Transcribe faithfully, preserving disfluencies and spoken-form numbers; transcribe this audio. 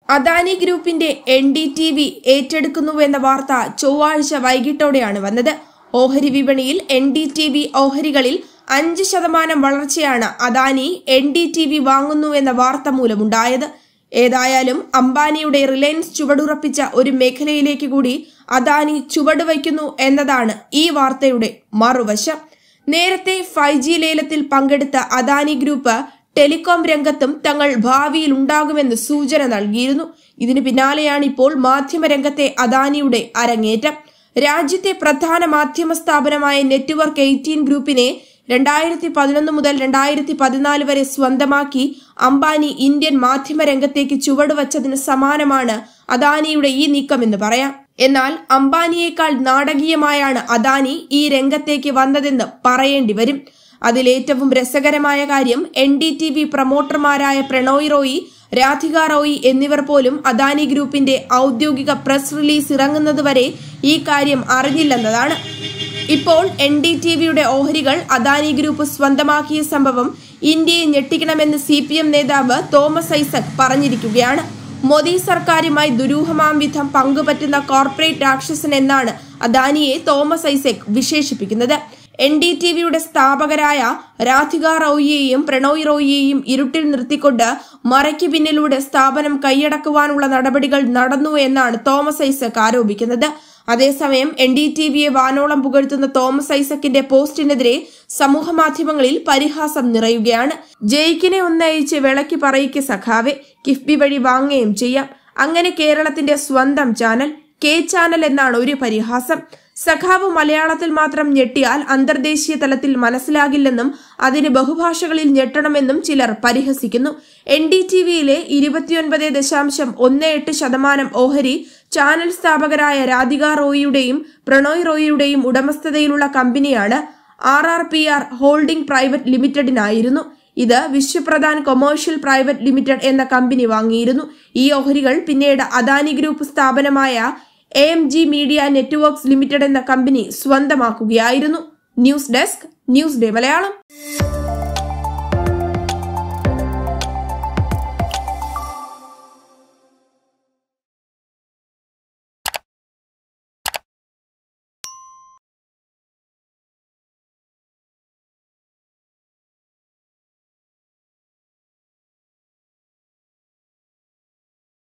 അദാനി ഗ്രൂപ്പിന്റെ N D T V ഏറ്റെടുക്കുന്നുവെന്ന വാർത്ത ചൊവ്വാഴ്ച വൈകിട്ടോടെയാണ് വന്നത്. ഓഹരി വിപണിയിൽ എൻ ഡി ടി വി ഓഹരികളിൽ അഞ്ച് ശതമാനം വളർച്ചയാണ് Adani N D T V വാങ്ങുന്നുവെന്ന വാർത്ത മൂലമുണ്ടായത്. ഏതായാലും അംബാനിയുടെ റിലയൻസ് ചുവടുറപ്പിച്ച ഒരു മേഖലയിലേക്ക് കൂടി അദാനി ചുവടുവയ്ക്കുന്നു എന്നതാണ് ഈ വാർത്തയുടെ മറുവശം. നേരത്തെ ഫൈവ് ജി ലേലത്തിൽ പങ്കെടുത്ത അദാനി ഗ്രൂപ്പ് ടെലികോം രംഗത്തും തങ്ങൾ ഭാവിയിൽ ഉണ്ടാകുമെന്ന് സൂചന നൽകിയിരുന്നു. ഇതിനു പിന്നാലെയാണ് ഇപ്പോൾ മാധ്യമരംഗത്തെ അദാനിയുടെ അരങ്ങേറ്റം. രാജ്യത്തെ പ്രധാന മാധ്യമ സ്ഥാപനമായ നെറ്റ്വർക്ക് എയ്റ്റീൻ ഗ്രൂപ്പിനെ രണ്ടായിരത്തി പതിനൊന്ന് മുതൽ രണ്ടായിരത്തി പതിനാല് വരെ സ്വന്തമാക്കി അംബാനി ഇന്ത്യൻ മാധ്യമ രംഗത്തേക്ക് ചുവടുവച്ചതിന് സമാനമാണ് അദാനിയുടെ ഈ നീക്കമെന്ന് പറയാം. എന്നാൽ അംബാനിയേക്കാൾ നാടകീയമായാണ് അദാനി ഈ രംഗത്തേക്ക് വന്നതെന്ന് പറയേണ്ടി വരും. അതിലേറ്റവും രസകരമായ കാര്യം എൻ ഡി ടി വി പ്രൊമോട്ടർമാരായ പ്രണോയ് റോയി, രാധിക റോയി എന്നിവർ പോലും അദാനി ഗ്രൂപ്പിന്റെ ഔദ്യോഗിക പ്രസ് റിലീസ് ഇറങ്ങുന്നതുവരെ ഈ കാര്യം അറിഞ്ഞില്ലെന്നതാണ്. ഇപ്പോൾ എൻ ഡി ടി വിയുടെ ഓഹരികൾ അദാനി ഗ്രൂപ്പ് സ്വന്തമാക്കിയ സംഭവം ഇന്ത്യയെ ഞെട്ടിക്കണമെന്ന് സി പി എം നേതാവ് തോമസ് ഐസക് പറഞ്ഞിരിക്കുകയാണ്. മോദി സർക്കാരുമായി ദുരൂഹമാം വിധം പങ്കുപറ്റുന്ന കോർപ്പറേറ്റ് രാക്ഷസൻ എന്നാണ് അദാനിയെ തോമസ് ഐസക് വിശേഷിപ്പിക്കുന്നത്. എൻ ഡി ടി വിയുടെ സ്ഥാപകരായ രാധിക റോയിയെയും പ്രണോയ് റോയിയെയും ഇരുട്ടിൽ നിർത്തിക്കൊണ്ട് മറയ്ക്ക് പിന്നിലൂടെ സ്ഥാപനം കൈയടക്കുവാനുള്ള നടപടികൾ നടന്നു എന്നാണ് തോമസ് ഐസക് ആരോപിക്കുന്നത്. അതേസമയം എൻ ഡി ടി വിയെ വാനോളം പുകഴ്ത്തുന്ന തോമസ് ഐസക്കിന്റെ പോസ്റ്റിനെതിരെ സമൂഹ മാധ്യമങ്ങളിൽ പരിഹാസം നിറയുകയാണ്. ജയിക്കിനെ ഒന്നയച്ച് വിളക്കി പറയിക്ക് സഖാവെ, കിഫ്ബി വഴി വാങ്ങുകയും ചെയ്യാം. അങ്ങനെ കേരളത്തിന്റെ സ്വന്തം ചാനൽ കെ ചാനൽ എന്നാണ് ഒരു പരിഹാസം. സഖാവ് മലയാളത്തിൽ മാത്രം ഞെട്ടിയാൽ അന്തർദേശീയ തലത്തിൽ മനസ്സിലാകില്ലെന്നും അതിന് ബഹുഭാഷകളിൽ ഞെട്ടണമെന്നും ചിലർ പരിഹസിക്കുന്നു. എൻ ഡി ടി വിയിലെ ഇരുപത്തിയൊൻപത് ദശാംശം ഒന്ന് എട്ട് ശതമാനം ഓഹരി ചാനൽ സ്ഥാപകരായ രാധിക റോയിയുടെയും പ്രണോയ് റോയിയുടെയും ഉടമസ്ഥതയിലുള്ള കമ്പനിയാണ് R R P R holding private ലിമിറ്റഡിനായിരുന്നു. ഇത് വിശ്വപ്രധാൻ കൊമേഴ്ഷ്യൽ പ്രൈവറ്റ് ലിമിറ്റഡ് എന്ന കമ്പനി വാങ്ങിയിരുന്നു. ഈ ഓഹരികൾ പിന്നീട് അദാനി ഗ്രൂപ്പ് സ്ഥാപനമായ A M G media networks limited എന്ന കമ്പനി സ്വന്തമാക്കുകയായിരുന്നു. News desk, news day Malayalam.